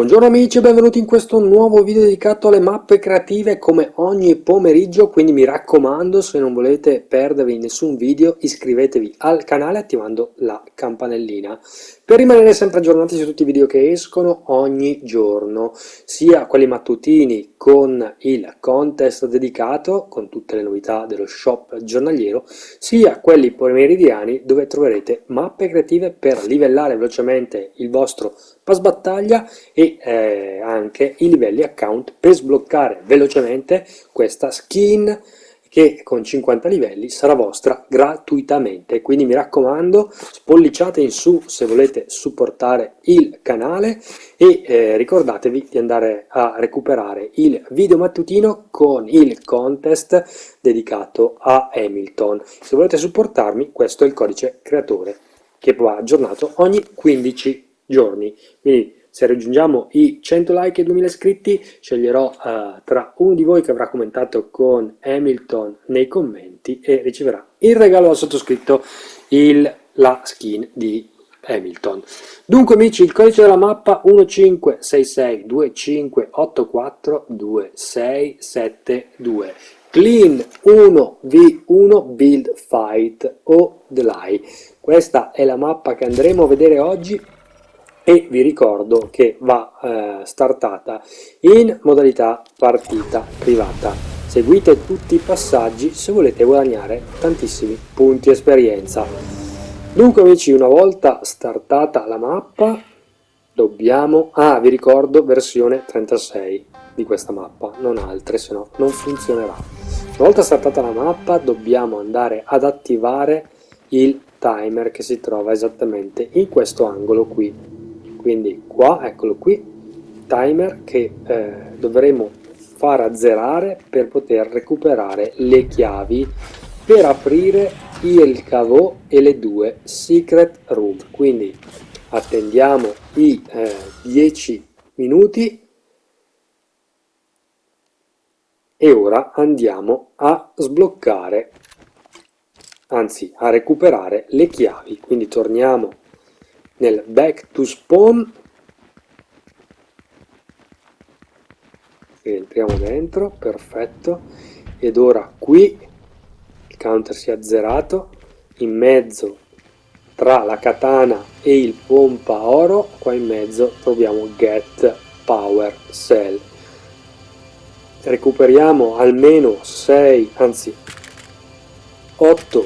Buongiorno amici e benvenuti in questo nuovo video dedicato alle mappe creative come ogni pomeriggio, quindi mi raccomando, se non volete perdervi nessun video iscrivetevi al canale attivando la campanellina per rimanere sempre aggiornati su tutti i video che escono ogni giorno, sia quelli mattutini con il contest dedicato con tutte le novità dello shop giornaliero, sia quelli pomeridiani dove troverete mappe creative per livellare velocemente il vostro pass battaglia e anche i livelli account per sbloccare velocemente questa skin che con 50 livelli sarà vostra gratuitamente. Quindi mi raccomando, spolliciate in su se volete supportare il canale e ricordatevi di andare a recuperare il video mattutino con il contest dedicato a Hamilton. Se volete supportarmi, questo è il codice creatore che va aggiornato ogni 15 giorni. Quindi se raggiungiamo i 100 like e 2000 iscritti, sceglierò tra uno di voi che avrà commentato con Hamilton nei commenti e riceverà il regalo al sottoscritto, la skin di Hamilton. Dunque amici, il codice della mappa 156625842672. Clean 1v1 Build Fight o Delay. Questa è la mappa che andremo a vedere oggi e vi ricordo che va startata in modalità partita privata. Seguite tutti i passaggi se volete guadagnare tantissimi punti esperienza. Dunque amici, una volta startata la mappa dobbiamo... vi ricordo versione 36 di questa mappa, non altre, se no non funzionerà. Una volta startata la mappa dobbiamo andare ad attivare il timer che si trova esattamente in questo angolo qui. Quindi qua, eccolo qui, timer che dovremo far azzerare per poter recuperare le chiavi per aprire il caveau e le due secret room. Quindi attendiamo i 10 minuti e ora andiamo a sbloccare, anzi a recuperare le chiavi. Quindi torniamo nel back to spawn, entriamo dentro, perfetto, ed ora qui il counter si è azzerato, in mezzo tra la katana e il pompa oro, qua in mezzo troviamo get power cell. Recuperiamo almeno 6, anzi 8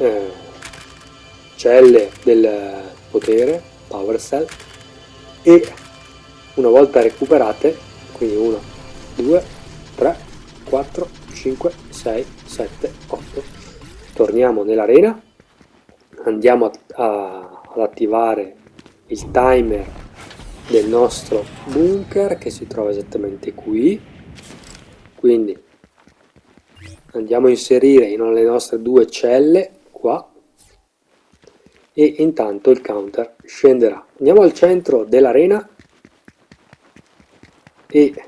celle del potere, power cell, e una volta recuperate, quindi 1, 2, 3, 4, 5, 6, 7, 8, torniamo nell'arena, andiamo ad attivare il timer del nostro bunker che si trova esattamente qui, quindi andiamo a inserire le nostre due celle qua e intanto il counter scenderà. Andiamo al centro dell'arena e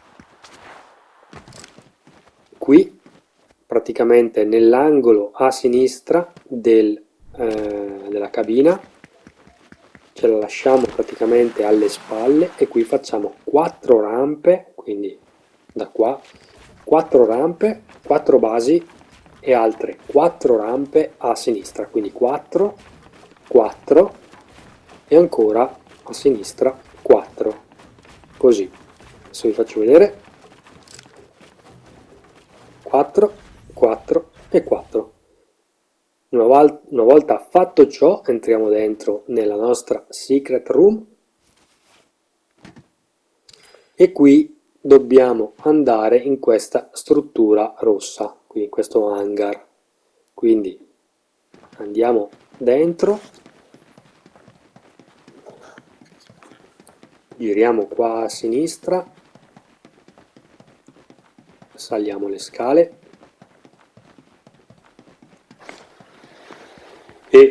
qui praticamente nell'angolo a sinistra della cabina ce la lasciamo praticamente alle spalle e qui facciamo 4 rampe, quindi da qua 4 rampe, 4 basi e altre 4 rampe a sinistra, quindi 4, 4 e ancora a sinistra 4, così. Adesso vi faccio vedere, 4, 4 e 4. Una volta fatto ciò entriamo dentro nella nostra secret room e qui dobbiamo andare in questa struttura rossa, qui in questo hangar. Quindi andiamo dentro, giriamo qua a sinistra, saliamo le scale e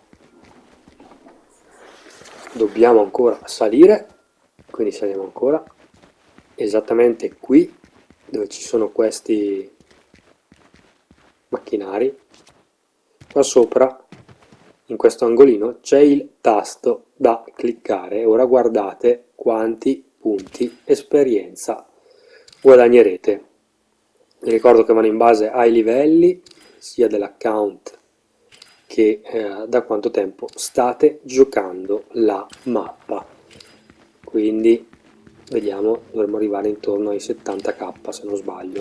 dobbiamo ancora salire, quindi saliamo ancora esattamente qui dove ci sono questi macchinari. Qua sopra in questo angolino c'è il tasto da cliccare. Ora guardate quanti punti esperienza guadagnerete. Vi ricordo che vanno in base ai livelli sia dell'account che da quanto tempo state giocando la mappa. Quindi vediamo, dovremmo arrivare intorno ai 70k se non sbaglio.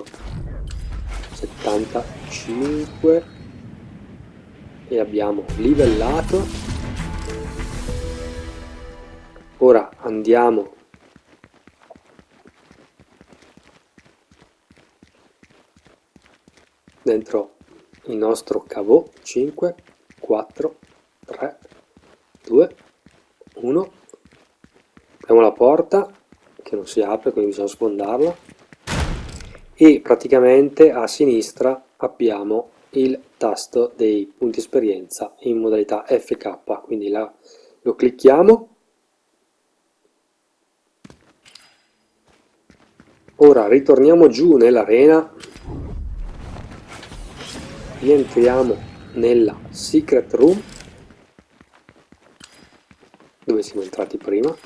75 e abbiamo livellato. Ora andiamo dentro il nostro cavò. 5 4 3 2 1. Apriamo la porta che non si apre, quindi bisogna sfondarla, e praticamente a sinistra abbiamo il tasto dei punti esperienza in modalità FK, quindi lo clicchiamo. Ora ritorniamo giù nell'arena, rientriamo nella secret room dove siamo entrati prima.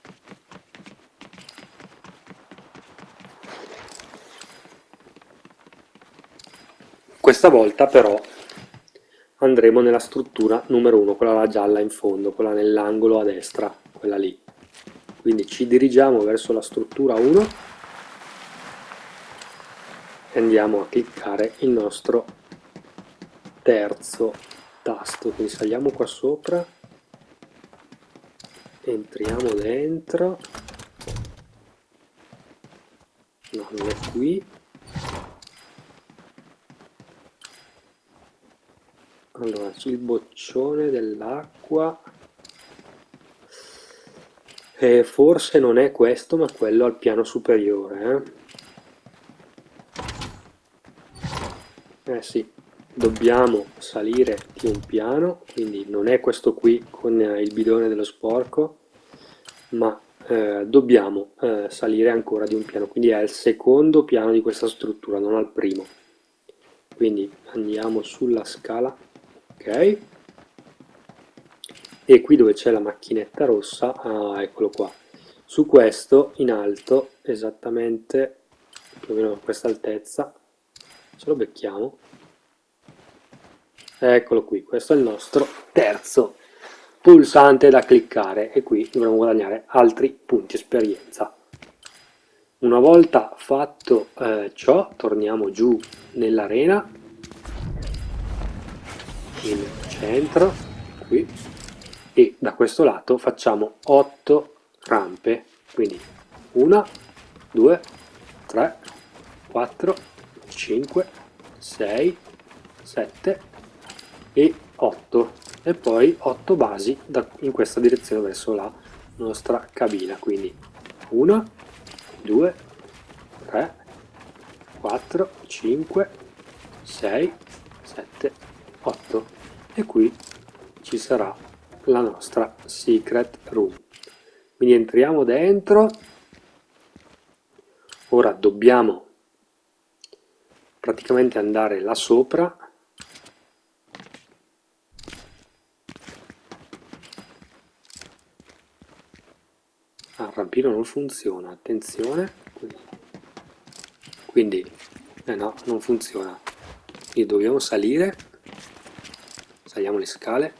Questa volta però andremo nella struttura numero 1, quella gialla in fondo, quella nell'angolo a destra, quella lì. Quindi ci dirigiamo verso la struttura 1 e andiamo a cliccare il nostro terzo tasto. Quindi saliamo qua sopra, entriamo dentro, no, non è qui. Allora, c'è il boccione dell'acqua, forse non è questo, ma quello al piano superiore, sì, dobbiamo salire di un piano, quindi non è questo qui con il bidone dello sporco, ma dobbiamo salire ancora di un piano, quindi è al secondo piano di questa struttura, non al primo. Quindi andiamo sulla scala, ok, e qui dove c'è la macchinetta rossa, eccolo qua, su questo in alto, esattamente più o meno a questa altezza, ce lo becchiamo, eccolo qui, questo è il nostro terzo pulsante da cliccare e qui dovremo guadagnare altri punti esperienza. Una volta fatto ciò, torniamo giù nell'arena, in centro, qui, e da questo lato facciamo 8 rampe, quindi 1, 2, 3, 4, 5, 6, 7 e 8, e poi 8 basi in questa direzione verso la nostra cabina, quindi 1, 2, 3, 4, 5, 6, 7, 8, e qui ci sarà la nostra secret room. Quindi entriamo dentro. Ora dobbiamo praticamente andare là sopra, il rampino non funziona, attenzione, quindi no, non funziona, quindi dobbiamo salire, saliamo le scale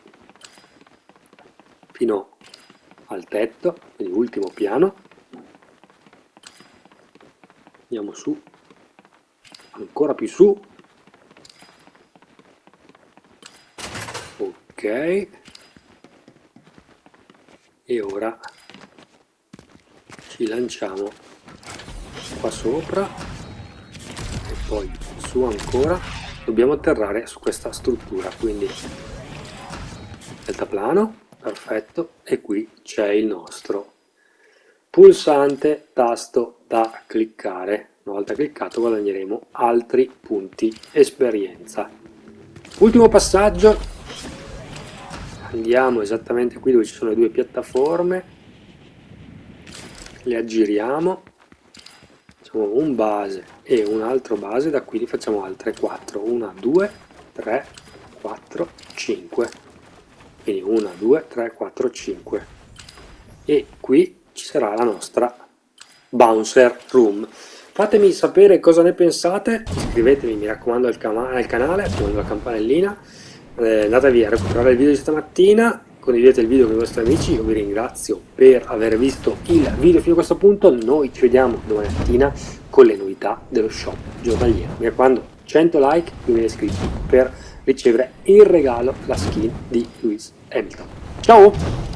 fino al tetto, quindi ultimo piano, andiamo su, ancora più su, ok, e ora ci lanciamo qua sopra e poi su ancora, dobbiamo atterrare su questa struttura, quindi deltaplano, perfetto, e qui c'è il nostro pulsante tasto da cliccare. Una volta cliccato guadagneremo altri punti esperienza. Ultimo passaggio, andiamo esattamente qui dove ci sono le due piattaforme, le aggiriamo, facciamo un base e un altro base, da qui li facciamo altre 4, 1, 2, 3, 4, 5, quindi 1, 2, 3, 4, 5, e qui ci sarà la nostra Bouncer Room. Fatemi sapere cosa ne pensate, iscrivetevi mi raccomando al canale, attivando la campanellina, andatevi a recuperare il video di stamattina, condividete il video con i vostri amici, io vi ringrazio per aver visto il video fino a questo punto, noi ci vediamo domani mattina con le novità dello shop giornaliero. Mi raccomando, 100 like, 2000 iscritti per ricevere in regalo la skin di Lewis Hamilton. Ciao!